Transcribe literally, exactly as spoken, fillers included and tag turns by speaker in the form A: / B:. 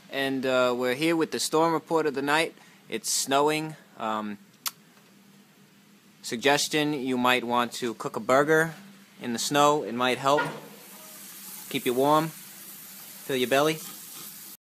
A: and uh, we're here with the storm report of the night. It's snowing. Um, suggestion, you might want to cook a burger in the snow. It might help keep you warm, fill your belly.